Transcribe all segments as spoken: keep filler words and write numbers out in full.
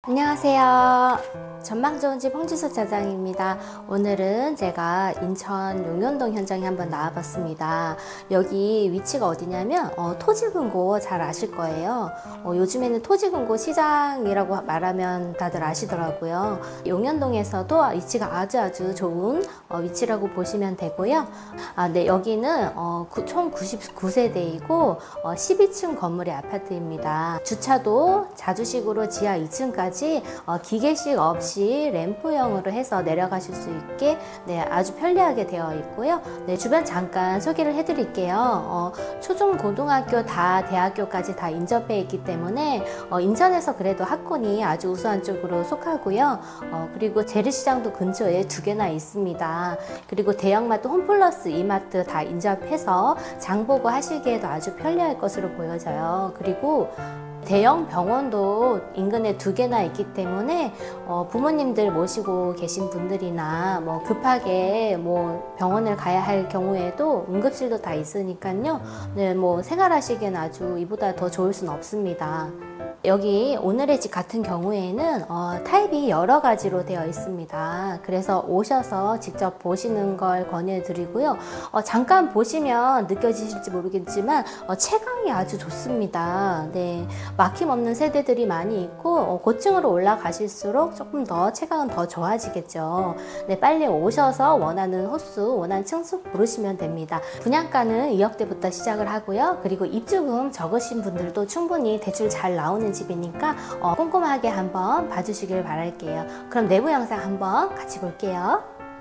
안녕하세요. 전망 좋은 집 홍지수 차장입니다. 오늘은 제가 인천 용현동 현장에 한번 나와봤습니다. 여기 위치가 어디냐면 어, 토지금고 잘 아실 거예요. 어, 요즘에는 토지금고 시장이라고 말하면 다들 아시더라고요. 용현동에서도 위치가 아주 아주 좋은 어, 위치라고 보시면 되고요. 아, 네, 여기는 어, 구, 총 구십구 세대이고 어, 십이 층 건물의 아파트입니다. 주차도 자주식으로 지하 이 층까지 어, 기계식 없이 램프형으로 해서 내려가실 수 있게 네, 아주 편리하게 되어 있고요. 네, 주변 잠깐 소개를 해드릴게요. 어, 초중 고등학교 다 대학교까지 다 인접해 있기 때문에 어, 인천에서 그래도 학군이 아주 우수한 쪽으로 속하고요. 어, 그리고 재래시장도 근처에 두 개나 있습니다. 그리고 대형마트 홈플러스 이마트 다 인접해서 장보고 하시기에도 아주 편리할 것으로 보여져요. 그리고 대형 병원도 인근에 두 개나 있기 때문에 어, 부모님들 모시고 계신 분들이나 뭐 급하게 뭐 병원을 가야 할 경우에도 응급실도 다 있으니까요. 네, 뭐 생활하시기에는 아주 이보다 더 좋을 수는 없습니다. 여기 오늘의 집 같은 경우에는 어, 타입이 여러 가지로 되어 있습니다. 그래서 오셔서 직접 보시는 걸 권해드리고요. 어, 잠깐 보시면 느껴지실지 모르겠지만 어, 채광이 아주 좋습니다. 네, 막힘없는 세대들이 많이 있고 어, 고층으로 올라가실수록 조금 더 채광은 더 좋아지겠죠. 네, 빨리 오셔서 원하는 호수, 원하는 층수 고르시면 됩니다. 분양가는 이억대부터 시작을 하고요. 그리고 입주금 적으신 분들도 충분히 대출 잘 나오는 집이니까 어, 꼼꼼하게 한번 봐주시길 바랄게요. 그럼 내부 영상 한번 같이 볼게요.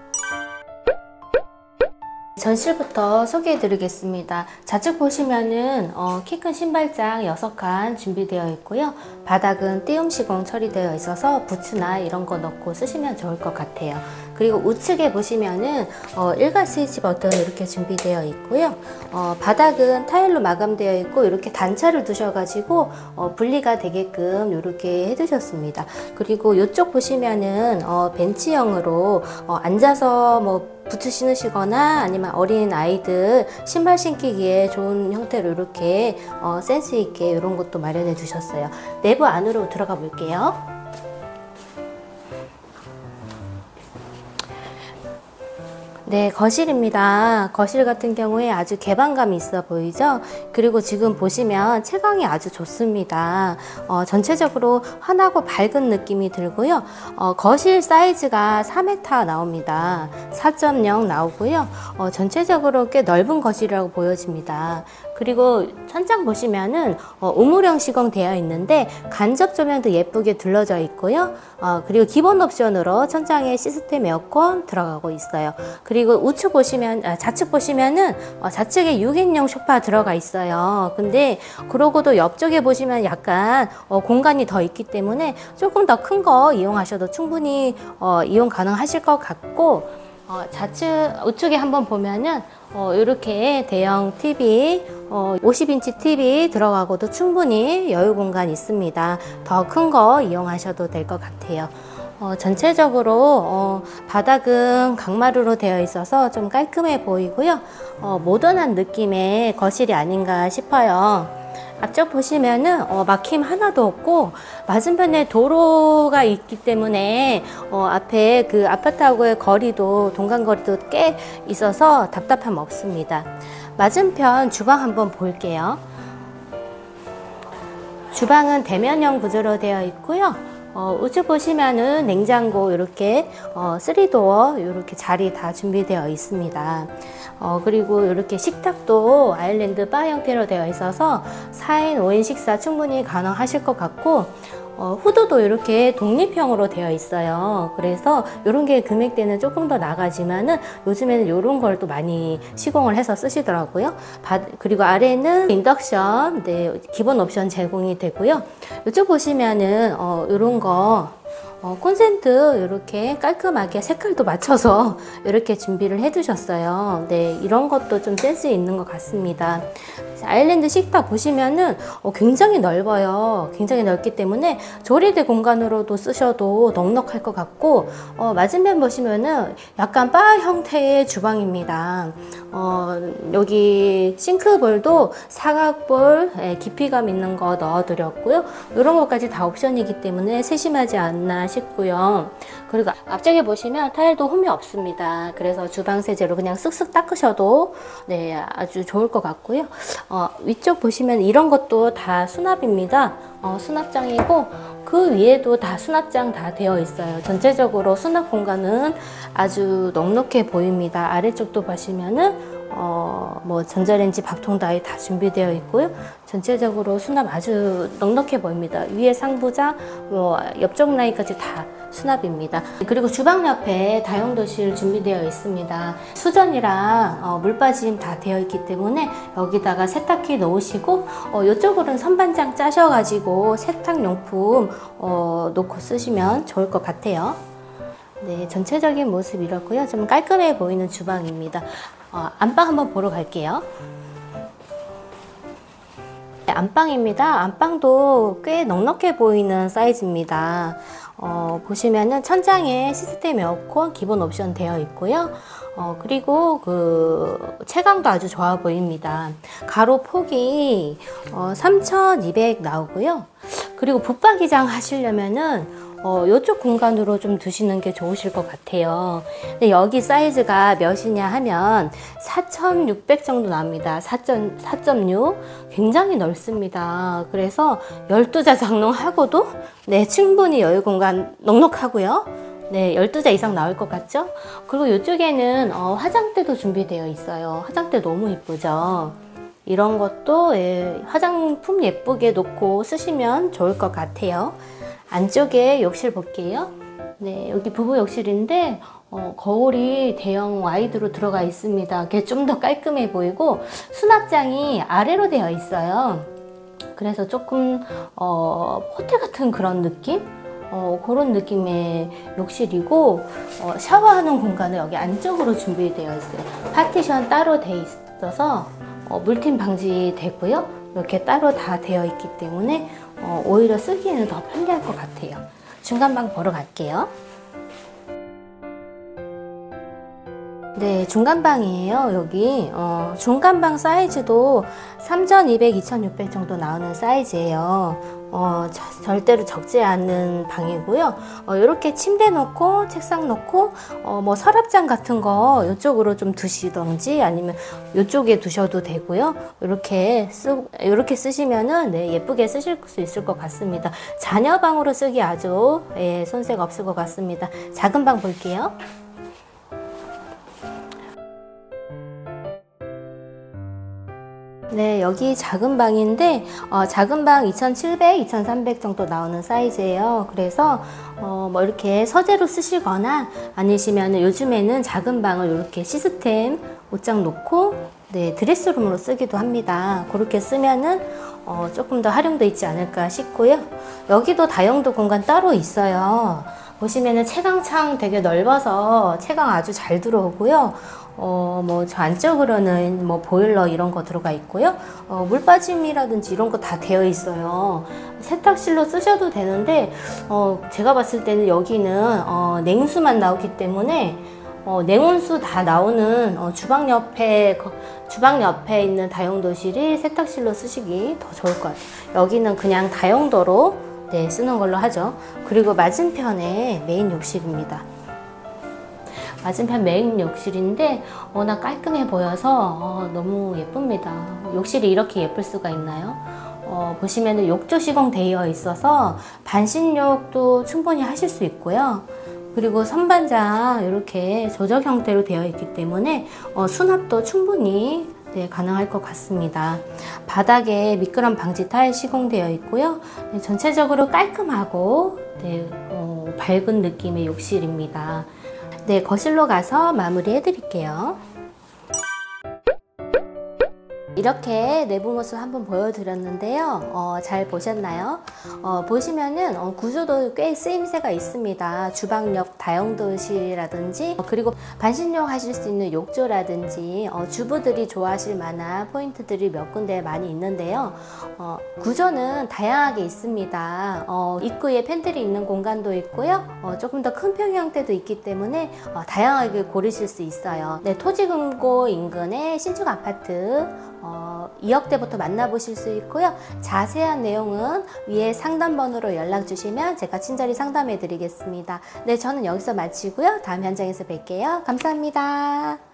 전실부터 소개해 드리겠습니다. 좌측 보시면은 어, 키 큰 신발장 여섯 칸 준비되어 있고요. 바닥은 띄움 시공 처리되어 있어서 부츠나 이런 거 넣고 쓰시면 좋을 것 같아요. 그리고 우측에 보시면은 어, 일괄 스위치 버튼 이렇게 준비되어 있고요. 어, 바닥은 타일로 마감되어 있고 이렇게 단차를 두셔가지고 어, 분리가 되게끔 이렇게 해두셨습니다. 그리고 이쪽 보시면은 어, 벤치형으로 어, 앉아서 뭐 부츠 신으시거나 아니면 어린 아이들 신발 신기기에 좋은 형태로 이렇게 어, 센스 있게 이런 것도 마련해 두셨어요. 내부 안으로 들어가 볼게요. 네, 거실입니다. 거실 같은 경우에 아주 개방감이 있어 보이죠? 그리고 지금 보시면 채광이 아주 좋습니다. 어, 전체적으로 환하고 밝은 느낌이 들고요. 어, 거실 사이즈가 사 미터 나옵니다. 사 점 영 나오고요. 어, 전체적으로 꽤 넓은 거실이라고 보여집니다. 그리고 천장 보시면은 어, 우물형 시공 되어 있는데 간접 조명도 예쁘게 둘러져 있고요. 어, 그리고 기본 옵션으로 천장에 시스템 에어컨 들어가고 있어요. 그리고 우측 보시면 아, 좌측 보시면은 어, 좌측에 육 인용 소파 들어가 있어요. 근데 그러고도 옆쪽에 보시면 약간 어, 공간이 더 있기 때문에 조금 더 큰 거 이용하셔도 충분히 어, 이용 가능하실 것 같고 어, 좌측 우측에 한번 보면은 어, 이렇게 대형 티비 어, 오십 인치 티비 들어가고도 충분히 여유 공간 있습니다. 더 큰 거 이용하셔도 될 것 같아요. 어, 전체적으로 어, 바닥은 강마루로 되어 있어서 좀 깔끔해 보이고요. 어, 모던한 느낌의 거실이 아닌가 싶어요. 앞쪽 보시면은 어, 막힘 하나도 없고 맞은편에 도로가 있기 때문에 어, 앞에 그 아파트하고의 거리도 동간거리도 꽤 있어서 답답함 없습니다. 맞은편 주방 한번 볼게요. 주방은 대면형 구조로 되어 있고요. 어, 우측 보시면은 냉장고 이렇게 어, 쓰리 도어 이렇게 자리 다 준비되어 있습니다. 어, 그리고 이렇게 식탁도 아일랜드 바 형태로 되어 있어서 사 인 오 인 식사 충분히 가능하실 것 같고 어, 후드도 이렇게 독립형으로 되어 있어요. 그래서 이런 게 금액대는 조금 더 나가지만은 요즘에는 이런 걸 또 많이 시공을 해서 쓰시더라고요. 바, 그리고 아래는 인덕션, 네, 기본 옵션 제공이 되고요. 이쪽 보시면은 어, 이런 거 어, 콘센트 이렇게 깔끔하게 색깔도 맞춰서 이렇게 준비를 해 두셨어요. 네, 이런 것도 좀 센스 있는 것 같습니다. 아일랜드 식탁 보시면은 어, 굉장히 넓어요. 굉장히 넓기 때문에 조리대 공간으로도 쓰셔도 넉넉할 것 같고, 어, 맞은편 보시면은 약간 바 형태의 주방입니다. 어, 여기 싱크볼도 사각볼, 예, 깊이감 있는 거 넣어드렸고요. 이런 것까지 다 옵션이기 때문에 세심하지 않나 싶고요. 그리고 앞쪽에 보시면 타일도 홈이 없습니다. 그래서 주방 세제로 그냥 쓱쓱 닦으셔도 네, 아주 좋을 것 같고요. 어, 위쪽 보시면 이런 것도 다 수납입니다. 어, 수납장이고 그 위에도 다 수납장 다 되어 있어요. 전체적으로 수납 공간은 아주 넉넉해 보입니다. 아래쪽도 보시면은 어, 뭐 전자레인지 밥통도 아예 다 준비되어 있고요. 전체적으로 수납 아주 넉넉해 보입니다. 위에 상부장, 뭐 옆쪽 라인까지 다 수납입니다. 그리고 주방 옆에 다용도실 준비되어 있습니다. 수전이랑 어, 물빠짐 다 되어 있기 때문에 여기다가 세탁기 놓으시고 어, 이쪽으로는 선반장 짜셔가지고 세탁용품 어, 놓고 쓰시면 좋을 것 같아요. 네, 전체적인 모습 이렇고요. 좀 깔끔해 보이는 주방입니다. 어, 안방 한번 보러 갈게요. 네, 안방입니다. 안방도 꽤 넉넉해 보이는 사이즈입니다. 어, 보시면은 천장에 시스템 에어컨 기본 옵션 되어 있고요. 어, 그리고 그 채광도 아주 좋아 보입니다. 가로 폭이 어, 삼천이백 나오고요. 그리고 붙박이장 하시려면은 어, 이쪽 공간으로 좀 두시는 게 좋으실 것 같아요. 근데 여기 사이즈가 몇이냐 하면 사천육백 정도 나옵니다. 사 점 육. 굉장히 넓습니다. 그래서 열두 자 장롱하고도 네, 충분히 여유 공간 넉넉하고요. 네, 열두 자 이상 나올 것 같죠? 그리고 이쪽에는 어, 화장대도 준비되어 있어요. 화장대 너무 이쁘죠? 이런 것도 예, 화장품 예쁘게 놓고 쓰시면 좋을 것 같아요. 안쪽에 욕실 볼게요. 네, 여기 부부 욕실인데 어, 거울이 대형 와이드로 들어가 있습니다. 그게 좀 더 깔끔해 보이고 수납장이 아래로 되어 있어요. 그래서 조금 어, 호텔 같은 그런 느낌? 어, 그런 느낌의 욕실이고 어, 샤워하는 공간은 여기 안쪽으로 준비되어 있어요. 파티션 따로 돼 있어서 어, 물팀 방지되고요. 이렇게 따로 다 되어 있기 때문에 어, 오히려 쓰기에는 더 편리할 것 같아요. 중간방 보러 갈게요. 네, 중간방이에요. 여기 어, 중간방 사이즈도 삼천이백, 이천육백 정도 나오는 사이즈예요. 어, 저, 절대로 적지 않은 방이고요. 어, 이렇게 침대 놓고 책상 놓고 어, 뭐 서랍장 같은 거 이쪽으로 좀 두시던지 아니면 이쪽에 두셔도 되고요. 이렇게 쓰 이렇게 쓰시면은 네, 예쁘게 쓰실 수 있을 것 같습니다. 자녀방으로 쓰기 아주 예, 손색 없을 것 같습니다. 작은 방 볼게요. 네, 여기 작은 방인데 어, 작은 방 이천칠백, 이천삼백 정도 나오는 사이즈예요. 그래서 어, 뭐 이렇게 서재로 쓰시거나 아니시면 요즘에는 작은 방을 이렇게 시스템 옷장 놓고 네, 드레스룸으로 쓰기도 합니다. 그렇게 쓰면은 어, 조금 더 활용도 있지 않을까 싶고요. 여기도 다용도 공간 따로 있어요. 보시면은 채광창 되게 넓어서 채광 아주 잘 들어오고요. 어, 뭐, 저 안쪽으로는 뭐, 보일러 이런 거 들어가 있고요. 어, 물빠짐이라든지 이런 거 다 되어 있어요. 세탁실로 쓰셔도 되는데, 어, 제가 봤을 때는 여기는, 어, 냉수만 나오기 때문에, 어, 냉온수 다 나오는, 어, 주방 옆에, 주방 옆에 있는 다용도실이 세탁실로 쓰시기 더 좋을 것 같아요. 여기는 그냥 다용도로, 네, 쓰는 걸로 하죠. 그리고 맞은편에 메인 욕실입니다. 맞은편 메인 욕실인데 워낙 깔끔해 보여서 어, 너무 예쁩니다. 욕실이 이렇게 예쁠 수가 있나요? 어, 보시면은 욕조 시공되어 있어서 반신욕도 충분히 하실 수 있고요. 그리고 선반장 이렇게 조적 형태로 되어 있기 때문에 어, 수납도 충분히 네, 가능할 것 같습니다. 바닥에 미끄럼 방지 타일 시공되어 있고요. 네, 전체적으로 깔끔하고 네, 어, 밝은 느낌의 욕실입니다. 네, 거실로 가서 마무리 해드릴게요. 이렇게 내부 모습 한번 보여드렸는데요. 어, 잘 보셨나요? 어, 보시면은 어, 구조도 꽤 쓰임새가 있습니다. 주방 옆 다용도실이라든지 어, 그리고 반신욕 하실 수 있는 욕조라든지 어, 주부들이 좋아하실 만한 포인트들이 몇 군데 많이 있는데요. 어, 구조는 다양하게 있습니다. 어, 입구에 팬트리 있는 공간도 있고요. 어, 조금 더 큰 평 형태도 있기 때문에 어, 다양하게 고르실 수 있어요. 네, 토지금고 인근의 신축 아파트 어, 이억대부터 만나보실 수 있고요. 자세한 내용은 위에 상담번호로 연락 주시면 제가 친절히 상담해 드리겠습니다. 네, 저는 여기서 마치고요. 다음 현장에서 뵐게요. 감사합니다.